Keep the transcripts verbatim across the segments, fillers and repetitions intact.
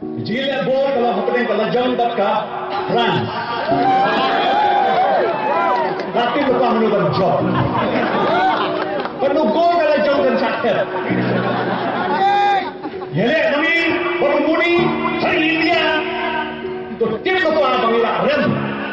Jila bol kalau happening kalau jam tak ka France. Tapi lupa menurut job. Penuh gol kalau jam dan sakit. Yale kami baru muni hari India. Itu tim ketua Bangla Rem.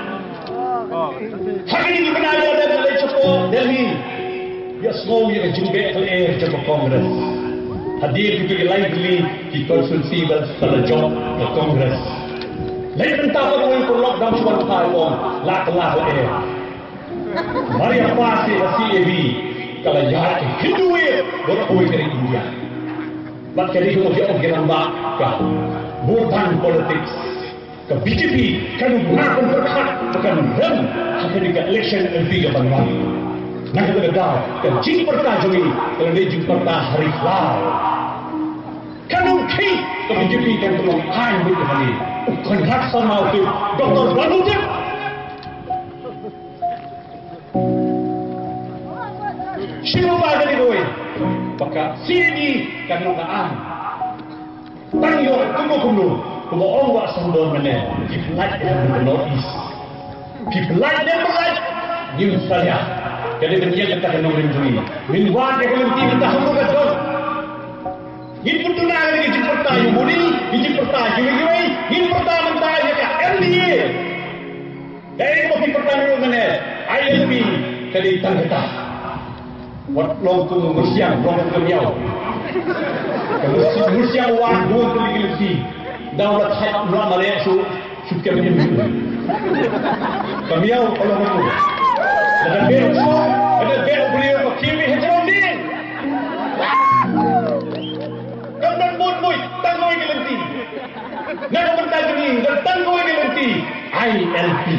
Hari ini kita ada dari Cepo Delhi. Ya semua yang jumpa ke air Cepo Kongres. Hadir juga lively di konsulsi pada job ke Kongres. Lain entah apa yang perlu lockdown cuma tahun lak-lak air. Mari apa sih C A B kalau jahat hehduh baru kau ke India. Mak jadi kau dia orang lambak ke bukan politik ke B J P kan bukan berkat bukan rem akan di election M P ke Bangla. Nak kita dah ke jing perta jadi kalau dia jing perta hari khlad. Kanung ki ke B J P kan tolong hai betul kali. Bukan hak sama itu Doktor Balujan. Siapa jadi kau? Maka sini kan orang tangyo tunggu tunggu tunggu orang buat sambal mana di flight dari North East di flight dari flight New Australia jadi dunia kita kena menjui minwan yang lebih kita semua betul ini betul nak lagi jemput tayu budi jemput tayu lagi ini pertama mentah ya kan L D A dari kopi pertama mana I L P jadi tangga Wat long tu bersiang, long tu miau. Kalau bersiang wan dua kali lebih, daulat hayat mula Malaysia su suka menyebut. Kamiau kalau mahu. Ada beruk su, ada beruk beliau kami hejron ni. Kamdan pun boy, tangoi gelenti. Nak bertanya ni, tangoi gelenti. I L P.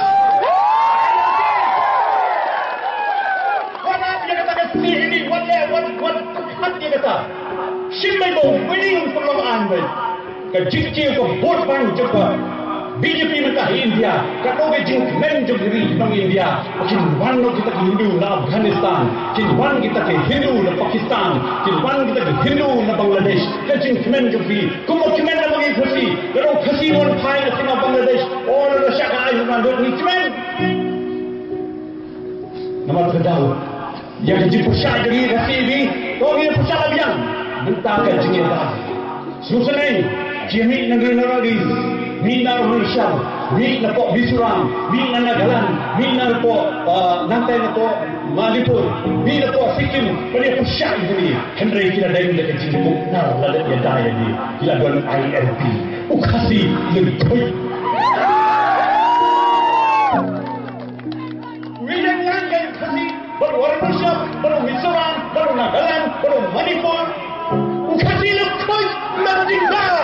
Ini what what what what dia kata simai bo winning perlombaan baik ke jikci ke bot bang juga B J P mentah India kata ke jing men juga diri bang India kin wan kita ke Hindu na Afghanistan kin wan kita ke Hindu na Pakistan kin wan kita ke Hindu na Bangladesh ke jing men juga kumo kimen na bagi khasi kalau khasi wan pai na Bangladesh all the syaka ai na dot ni kimen nama kedau yang dipusat dari rasi ini, orang yang pusat labian, mentahkan Jingialang. Susunai, jemik negara-negara di Mina Malaysia, Mina Pok Bisurang, Mina Nagaland, Mina Pok Nantai Pok Malipur, Mina Pok Sikkim, pada pusat ini, Henry kita dari dekat Jingialang, nar lalat yang daya di, kita doan I L P, ukasi lebih. Baru orang Malaysia, baru Mizoram, baru Nagaland, baru Manipur. Ukasi lekoi merdeka.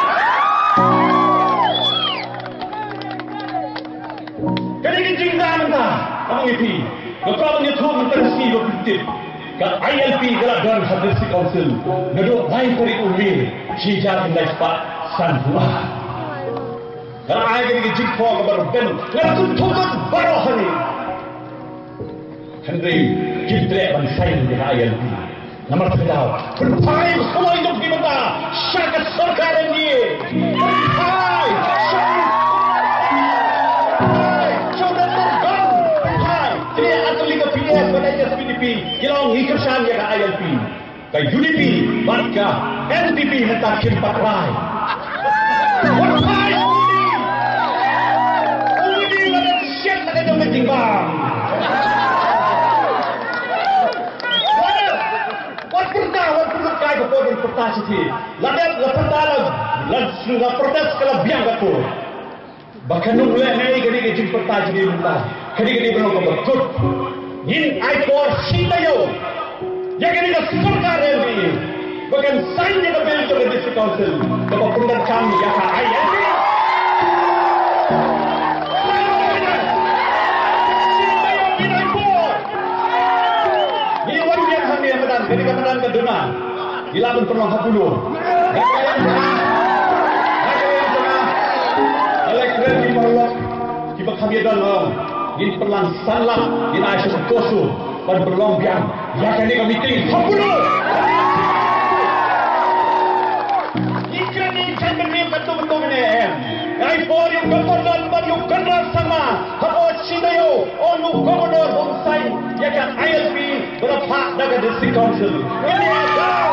Kali ini jingga mentah, kamu ini. Kalau kamu itu menterasi berpikir, kalau I L P adalah dalam hadirsi council, negara lain dari umil, sejak mulai sepak sanhua. Kalau ayat ini jingko kepada ben, lalu tutup baru hari. Henry Jitrek Bansai di I L P. Nomor kedua, berpai semua hidup di mata syakat sarkar ini. Berpai, syakat. Coba tergang. Berpai. Jadi atlet Liga P S pada H S P D P, Jingialang ikutsan ya ke I L P. Kai U D P, Marka, N D P hentak kimpak rai. Berpai. Udi pada siap nak ada mentimbang. Kepada pertasiti, ladat lapatala, ladat pertas kalau biang kapur. Bahkan nunggulah naik kali kecil pertasiti mentah, kali kali belum kebetul. In I for Sitayo, yang kali ke sarkar ini, bahkan saya juga beli ke district council, kalau pendat kami yang I L P. Ini orang yang kami yang Madan, jadi kami Madan ke Duna. Ilaban perlu hapuluh. Ada yang tengah, ada yang tengah. Elektrik di bawah, kita kami dalam. Ini perlang salah, ini asyik kosu, pada berlong biang. Ya kali kami tinggi hapuluh. Ikan ikan benih betul-betul ni em. Ai por yung kaponan man yung kanra sama. Hapot sinayo onu komodor bonsai ya kan I L P berapa daga district council. Ini kau.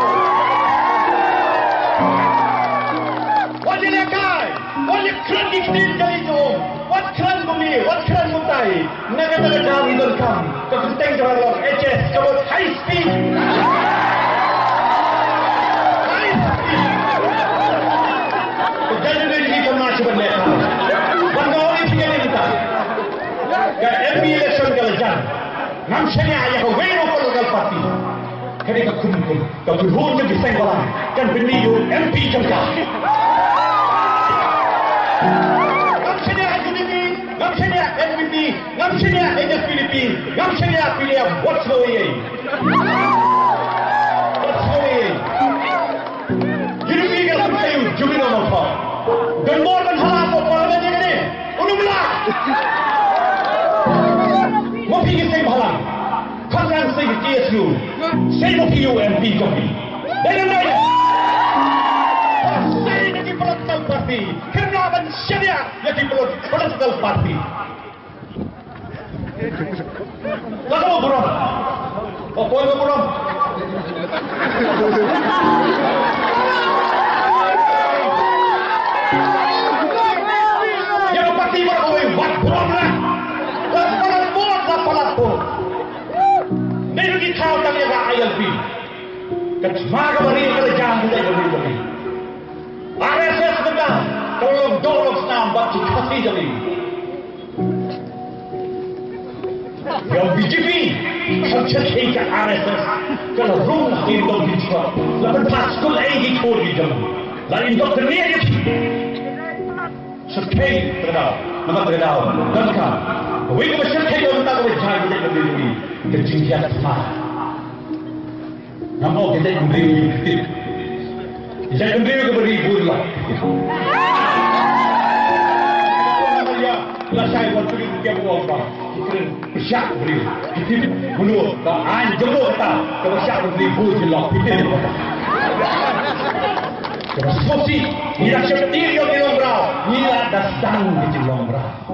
Wajib kai. Wajib kredit din dari tu. Wat kran bumi, wat kran mutai. Naga-naga jam idol kam. Kekenteng jalan H S kabut high speed. Jadi ini kita macam mana? Bangau ini kita ni kita. Ke M P election kalau jalan, namanya ayah kau weno political party. Kali kau kumpul, kau berhubung dengan bising orang, kan beniyu M P jangka. Namanya I D P, namanya M V P, namanya H S P L A, namanya pilih what's the way? What's the way? Jadi kita perlu jumlah nama. Dan more than half of parliament ni, unumlah. Mau pergi saya balang, kamran saya T S U, saya mau pergi M P kopi. Dan lain. Saya nak political party, kerana man syariah yang political party. Lalu buram, apa yang buram? Yang pasti berkoi buat buram lah. Lepas buat lah palat pun. Ini di kau tak ada I L P. Kecemaga beri kerja kita beri beri. R S S kita tolong tolong senam buat kasih jadi. Yang B J P kerja kita R S S kalau rumah itu dijual. Lepas pas sekolah ini kau dijual. Lain dokter ni aja. Sekali terdapat, nama terdapat, dan kan, wih kau sekali orang tak boleh cari kita berdiri, kejingkian semua. Nama kita berdiri, kita berdiri ke berdiri bulan. Ya, lah saya buat berdiri ke bulan apa? Kita bersyak berdiri, kita menurut, tak anjur tak, kita bersyak berdiri bulan, kita ni. Terus sih, tidak seperti yang di lombrau, tidak datang di lombrau.